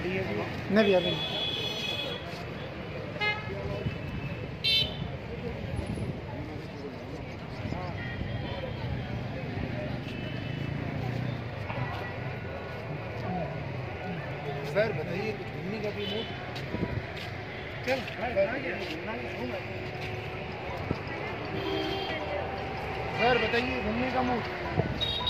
नहीं भैया नहीं। सर बताइए कुछ घूमने का भी मूड? सर बताइए घूमने का मूड?